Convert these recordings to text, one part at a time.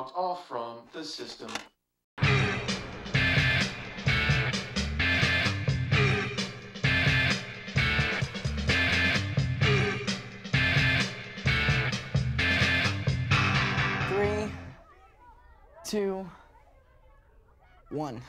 logged off from the system. Three, two, one.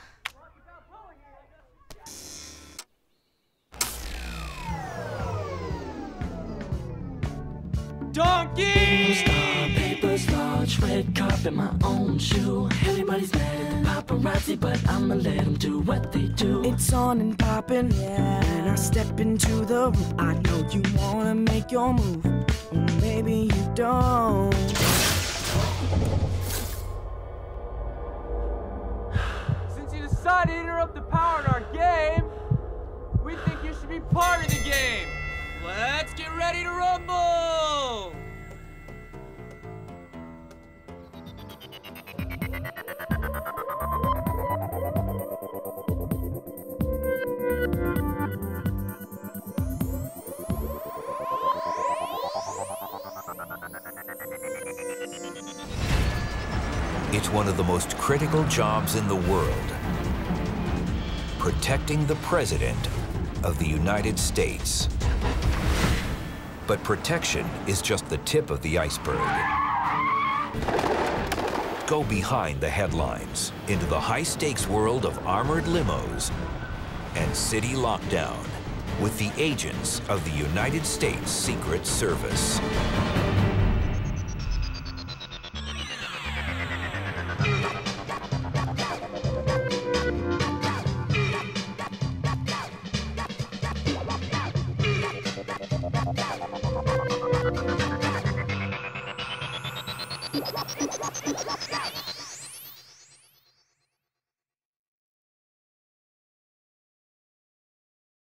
Donkey! Star, papers, large, red carpet, my own shoe. Everybody's mad at the paparazzi, but I'ma let them do what they do. It's on and poppin', yeah. When I step into the room, I know you wanna make your move, or maybe you don't. Since you decided to interrupt the power in our game, we think you should be part of the game. Let's get ready to rumble! It's one of the most critical jobs in the world. Protecting the President of the United States. But protection is just the tip of the iceberg. Go behind the headlines into the high-stakes world of armored limos and city lockdown with the agents of the United States Secret Service.